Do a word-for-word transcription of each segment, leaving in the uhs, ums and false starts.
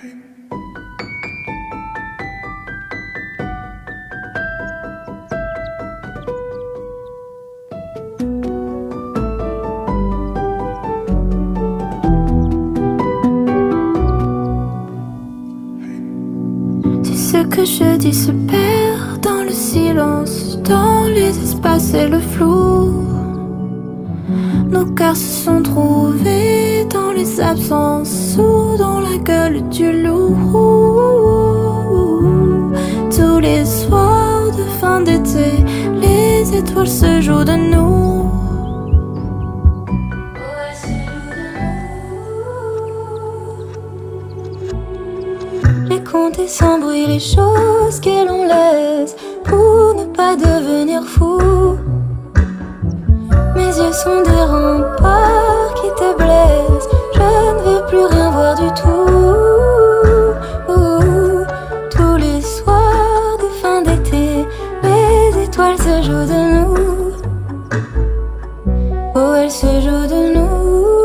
Ce que je dis se perd dans le silence, dans les espaces et le flou. Nos cœurs se sont trouvés dans les absences, sourds dans la gueule du loup. Tous les soirs de fin d'été, les étoiles se jouent de nous. Compter sans bruit les choses que l'on laisse pour ne pas devenir fou. Mes yeux sont des remparts qui te blessent. Je ne veux plus rien voir du tout. Tous les soirs de fin d'été, les étoiles se jouent de nous. Oh, elles se jouent de nous.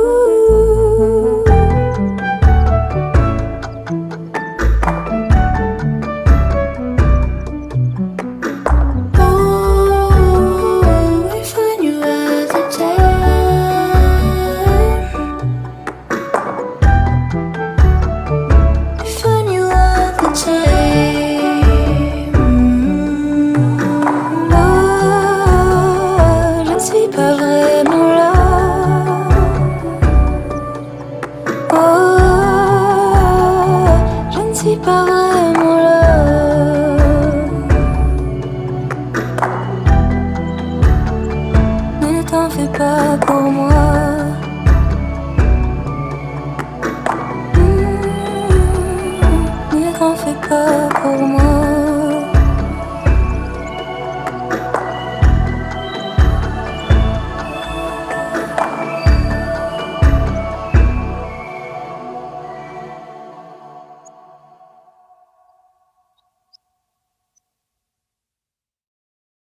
Pas vraiment là. Ne t'en fais pas pour moi. Mmh, ne t'en fais pas pour moi.